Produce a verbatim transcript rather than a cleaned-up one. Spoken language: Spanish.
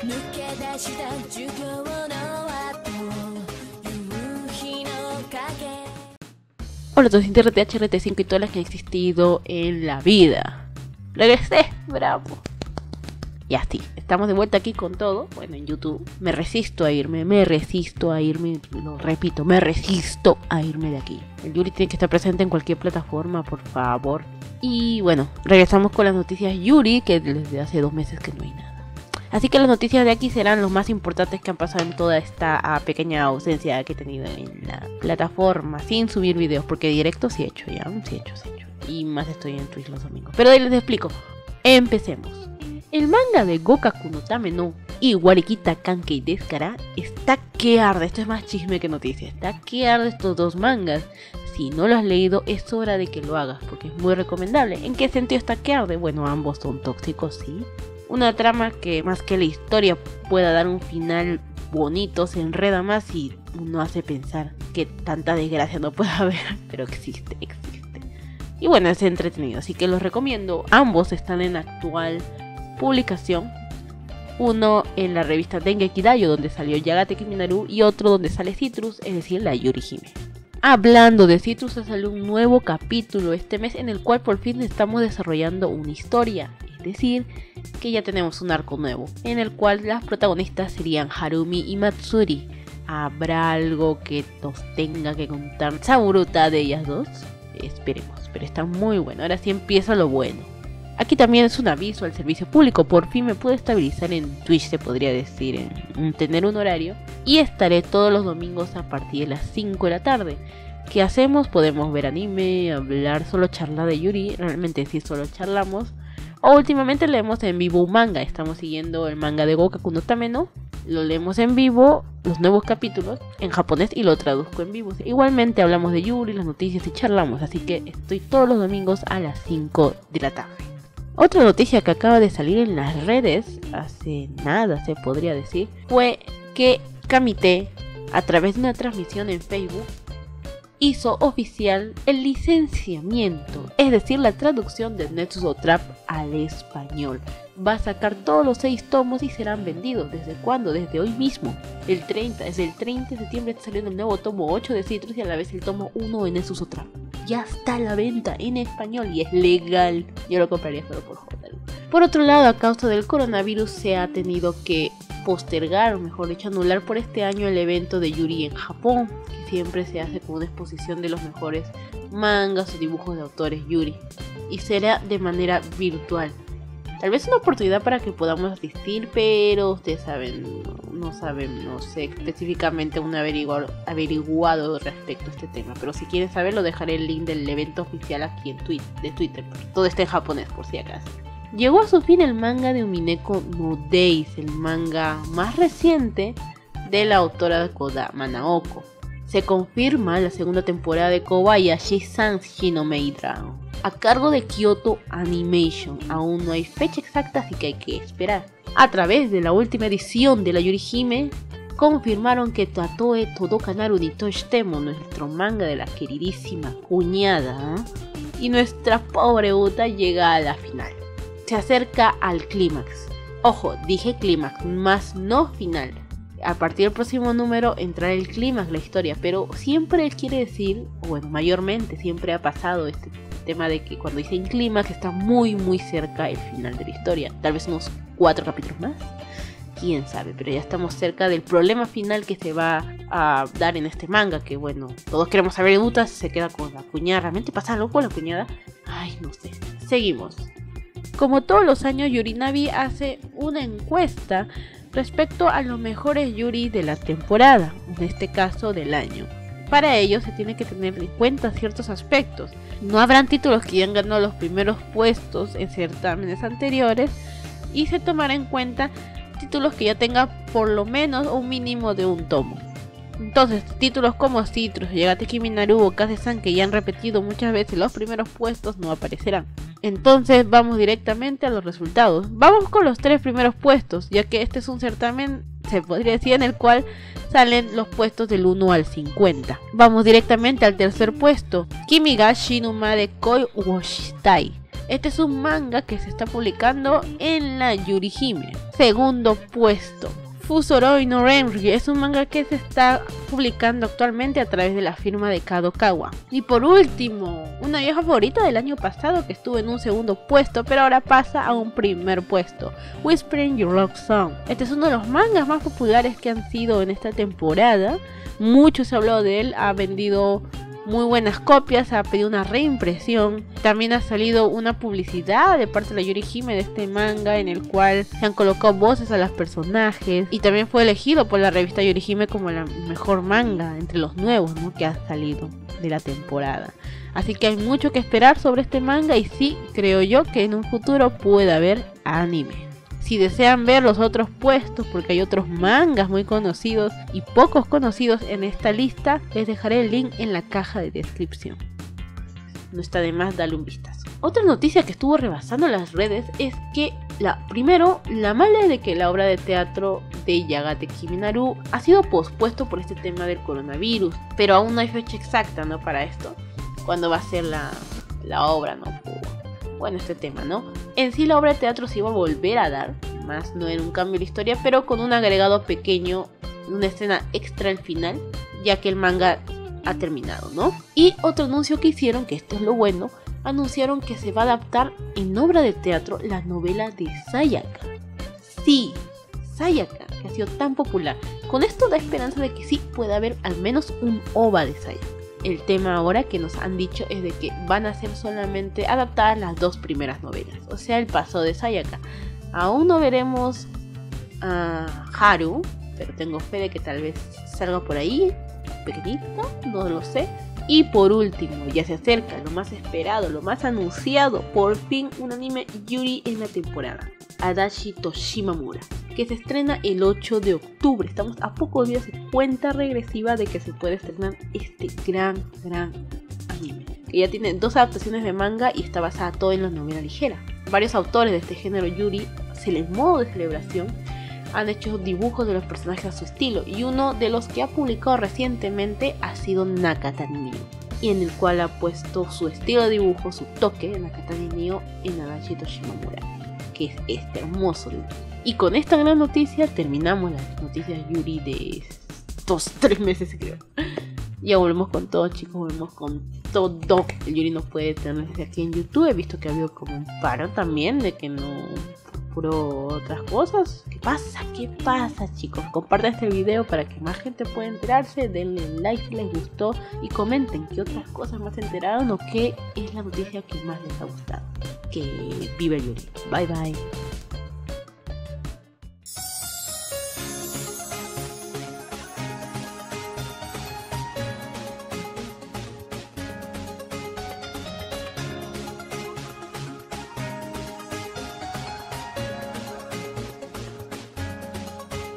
Hola, todos R T H, R T cinco y todas las que han existido en la vida. Regresé, bravo. Y así, estamos de vuelta aquí con todo. Bueno, en YouTube. Me resisto a irme, me resisto a irme. Lo repito, me resisto a irme de aquí. El Yuri tiene que estar presente en cualquier plataforma, por favor. Y bueno, regresamos con las noticias Yuri, que desde hace dos meses que no hay nada. Así que las noticias de aquí serán los más importantes que han pasado en toda esta uh, pequeña ausencia que he tenido en la plataforma, sin subir videos, porque directo sí he hecho ya, sí he hecho, sí he hecho. Y más estoy en Twitch los domingos. Pero ahí les explico. Empecemos. El manga de Gokaku no Tame no Iwarikita Kankei Descara está que arde. Esto es más chisme que noticia. Está que arde estos dos mangas. Si no lo has leído, es hora de que lo hagas, porque es muy recomendable. ¿En qué sentido está que arde? Bueno, ambos son tóxicos, sí. Una trama que más que la historia pueda dar un final bonito, se enreda más y uno hace pensar que tanta desgracia no puede haber, pero existe, existe. Y bueno, es entretenido, así que los recomiendo. Ambos están en actual publicación. Uno en la revista Dengeki Daioh, donde salió Yagate Kiminaru, y otro donde sale Citrus, es decir, la Yurihime. Hablando de Citrus, ha salido un nuevo capítulo este mes en el cual por fin estamos desarrollando una historia. Es decir, que ya tenemos un arco nuevo, en el cual las protagonistas serían Harumi y Matsuri. ¿Habrá algo que nos tenga que contar Saburuta de ellas dos? Esperemos, pero está muy bueno. Ahora sí empieza lo bueno. Aquí también es un aviso al servicio público. Por fin me pude estabilizar en Twitch, se podría decir, en, en tener un horario. Y estaré todos los domingos a partir de las cinco de la tarde. ¿Qué hacemos? Podemos ver anime, hablar, solo charlar de Yuri. Realmente sí, solo charlamos. O últimamente leemos en vivo un manga. Estamos siguiendo el manga de Gokaku no Tame no. Lo leemos en vivo, los nuevos capítulos, en japonés, y lo traduzco en vivo. Igualmente hablamos de Yuri, las noticias y charlamos. Así que estoy todos los domingos a las cinco de la tarde. Otra noticia que acaba de salir en las redes, hace nada se podría decir, fue que Kamite, a través de una transmisión en Facebook, hizo oficial el licenciamiento, es decir, la traducción de Netsuzo Trap al español. Va a sacar todos los seis tomos y serán vendidos. ¿Desde cuándo? Desde hoy mismo, el treinta, desde el treinta de septiembre está saliendo el nuevo tomo ocho de Citrus y a la vez el tomo uno de Netsuzo Trap. Ya está a la venta en español y es legal. Yo lo compraría solo por joder. Por otro lado, a causa del coronavirus se ha tenido que postergar, o mejor dicho anular por este año el evento de Yuri en Japón, que siempre se hace con una exposición de los mejores mangas o dibujos de autores Yuri, y será de manera virtual. Tal vez una oportunidad para que podamos asistir, pero ustedes saben, no, no saben, no sé específicamente un averiguado, averiguado respecto a este tema. Pero si quieren saberlo, dejaré el link del evento oficial aquí en Twitter, de Twitter. Todo está en japonés por si acaso. Llegó a su fin el manga de Umineko no Days, el manga más reciente de la autora Kodama Naoko. Se confirma la segunda temporada de Kobayashi-san Shinomei Dragon, a cargo de Kyoto Animation. Aún no hay fecha exacta, así que hay que esperar. A través de la última edición de la Yurihime, confirmaron que Tatoe Todokanaru ni Toshitemo, nuestro manga de la queridísima cuñada, ¿eh? y nuestra pobre Uta llega a la final. Se acerca al clímax. Ojo, dije clímax, más no final. A partir del próximo número entrará el clímax, la historia, pero siempre quiere decir, o bueno, mayormente siempre ha pasado este tema de que cuando dicen clímax está muy muy cerca el final de la historia. Tal vez unos cuatro capítulos más, quién sabe, pero ya estamos cerca del problema final que se va a dar en este manga, que bueno, todos queremos saber. Uta se queda con la cuñada. ¿Realmente pasa algo con la cuñada? Ay, no sé. Seguimos. Como todos los años, Yurinabi hace una encuesta respecto a los mejores Yuri de la temporada, en este caso del año. Para ello se tiene que tener en cuenta ciertos aspectos. No habrán títulos que ya han ganado los primeros puestos en certámenes anteriores, y se tomará en cuenta títulos que ya tengan por lo menos un mínimo de un tomo. Entonces, títulos como Citrus, Yagate Kiminaru o Kase-san, que ya han repetido muchas veces los primeros puestos, no aparecerán. Entonces vamos directamente a los resultados. Vamos con los tres primeros puestos, ya que este es un certamen, se podría decir, en el cual salen los puestos del uno al cincuenta. Vamos directamente al tercer puesto, Kimi ga Shinuma de Koi wo Shitai. Este es un manga que se está publicando en la Yurihime. Segundo puesto, Fusoroi no Renri es un manga que se está publicando actualmente a través de la firma de Kadokawa. Y por último, una vieja favorita del año pasado que estuvo en un segundo puesto, pero ahora pasa a un primer puesto, Whispering Your Love Song. Este es uno de los mangas más populares que han sido en esta temporada. Mucho se habló de él, ha vendido muy buenas copias, ha pedido una reimpresión. También ha salido una publicidad de parte de la Yorihime de este manga en el cual se han colocado voces a los personajes, y también fue elegido por la revista Yorihime como el mejor manga entre los nuevos, ¿no?, que ha salido de la temporada. Así que hay mucho que esperar sobre este manga, y sí, creo yo que en un futuro puede haber anime. Si desean ver los otros puestos, porque hay otros mangas muy conocidos y pocos conocidos en esta lista, les dejaré el link en la caja de descripción. No está de más darle un vistazo. Otra noticia que estuvo rebasando las redes es que, la, primero, la mala es de que la obra de teatro de Yagate Kiminaru ha sido pospuesto por este tema del coronavirus, pero aún no hay fecha exacta, ¿no?, para esto, cuándo va a ser la, la obra, ¿no? Bueno, este tema, ¿no? En sí la obra de teatro se iba a volver a dar, más no era un cambio de la historia, pero con un agregado pequeño, una escena extra al final, ya que el manga ha terminado, ¿no? Y otro anuncio que hicieron, que esto es lo bueno, anunciaron que se va a adaptar en obra de teatro la novela de Sayaka. Sí, Sayaka, que ha sido tan popular. Con esto da esperanza de que sí pueda haber al menos un O V A de Sayaka. El tema ahora que nos han dicho es de que van a ser solamente adaptadas las dos primeras novelas, o sea, el pasado de Sayaka. Aún no veremos a Haru, pero tengo fe de que tal vez salga por ahí, pequeñito, no lo sé. Y por último, ya se acerca lo más esperado, lo más anunciado, por fin un anime Yuri en la temporada, Adachi Toshimamura, que se estrena el ocho de octubre. Estamos a pocos días de cuenta regresiva de que se puede estrenar este gran, gran anime, que ya tiene dos adaptaciones de manga y está basada todo en la novela ligera. Varios autores de este género Yuri, en modo de celebración, han hecho dibujos de los personajes a su estilo, y uno de los que ha publicado recientemente ha sido Nakatani Nio, y en el cual ha puesto su estilo de dibujo, su toque de Nakatani Nio en Adachi Toshimamura, que es este hermoso libro. Y con esta gran noticia terminamos las noticias Yuri de estos tres meses, creo. Ya volvemos con todo, chicos, volvemos con todo. El Yuri no puede tener desde aquí en YouTube. He visto que ha habido como un paro también de que no procuró otras cosas. ¿Qué pasa? ¿Qué pasa, chicos? Compartan este video para que más gente pueda enterarse. Denle like si les gustó y comenten qué otras cosas más se enteraron o qué es la noticia que más les ha gustado. Que vive el Yuri. Bye bye.